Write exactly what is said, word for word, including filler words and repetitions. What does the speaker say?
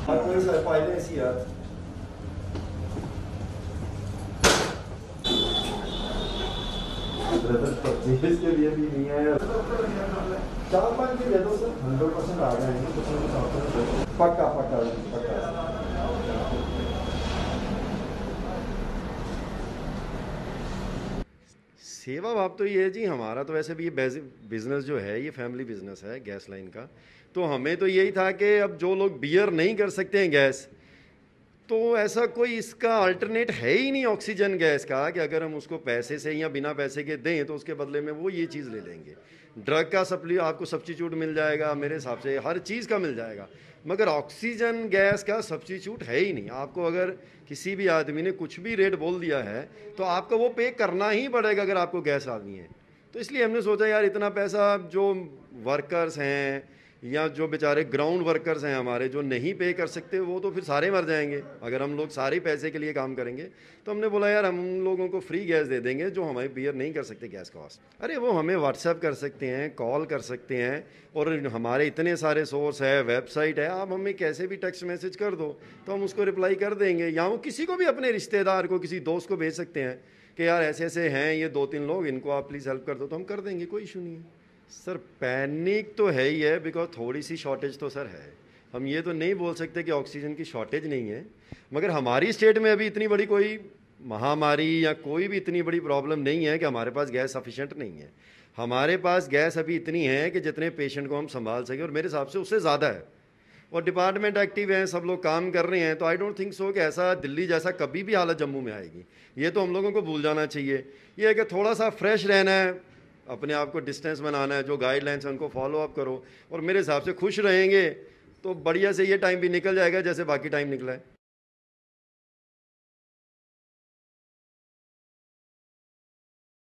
कोई सा फाइलें ऐसी यार ब्रदर परचेज के लिए भी नहीं है। चार पाँच के दे दो सर, हंड्रेड परसेंट आ जाएंगे कुछ ना कुछ। पक्का पक्का पक्का। सेवा भाव तो ये है जी, हमारा तो वैसे भी ये बिज़नेस जो है ये फैमिली बिज़नेस है गैस लाइन का। तो हमें तो यही था कि अब जो लोग बियर नहीं कर सकते हैं गैस, तो ऐसा कोई इसका अल्टरनेट है ही नहीं ऑक्सीजन गैस का कि अगर हम उसको पैसे से या बिना पैसे के दें तो उसके बदले में वो ये चीज़ ले लेंगे। ड्रग का सप्ली आपको सब्स्टिट्यूट मिल जाएगा, मेरे हिसाब से हर चीज़ का मिल जाएगा, मगर ऑक्सीजन गैस का सब्स्टिट्यूट है ही नहीं। आपको अगर किसी भी आदमी ने कुछ भी रेट बोल दिया है तो आपको वो पे करना ही पड़ेगा अगर आपको गैस लानी है। तो इसलिए हमने सोचा यार इतना पैसा जो वर्कर्स हैं या जो बेचारे ग्राउंड वर्कर्स हैं हमारे जो नहीं पे कर सकते वो तो फिर सारे मर जाएंगे अगर हम लोग सारे पैसे के लिए काम करेंगे। तो हमने बोला यार हम लोगों को फ्री गैस दे देंगे जो हमारे बियर नहीं कर सकते गैस कॉस्ट। अरे वो हमें व्हाट्सएप कर सकते हैं, कॉल कर सकते हैं, और हमारे इतने सारे सोर्स है, वेबसाइट है, आप हमें कैसे भी टेक्स्ट मैसेज कर दो तो हम उसको रिप्लाई कर देंगे। या वो किसी को भी अपने रिश्तेदार को, किसी दोस्त को भेज सकते हैं कि यार ऐसे ऐसे हैं ये दो तीन लोग, इनको आप प्लीज़ हेल्प कर दो, तो हम कर देंगे, कोई इशू नहीं है। सर पैनिक तो है ही है, बिकॉज थोड़ी सी शॉर्टेज तो सर है। हम ये तो नहीं बोल सकते कि ऑक्सीजन की शॉर्टेज नहीं है, मगर हमारी स्टेट में अभी इतनी बड़ी कोई महामारी या कोई भी इतनी बड़ी प्रॉब्लम नहीं है कि हमारे पास गैस सफिशेंट नहीं है। हमारे पास गैस अभी इतनी है कि जितने पेशेंट को हम संभाल सकें, और मेरे हिसाब से उससे ज़्यादा है। और डिपार्टमेंट एक्टिव हैं, सब लोग काम कर रहे हैं, तो आई डोंट थिंक सो कि ऐसा दिल्ली जैसा कभी भी हालत जम्मू में आएगी। ये तो हम लोगों को भूल जाना चाहिए। ये है कि थोड़ा सा फ्रेश रहना है, अपने आप को डिस्टेंस बनाना है, जो गाइडलाइंस हैं उनको फॉलो अप करो, और मेरे हिसाब से खुश रहेंगे तो बढ़िया से ये टाइम भी निकल जाएगा जैसे बाकी टाइम निकला है।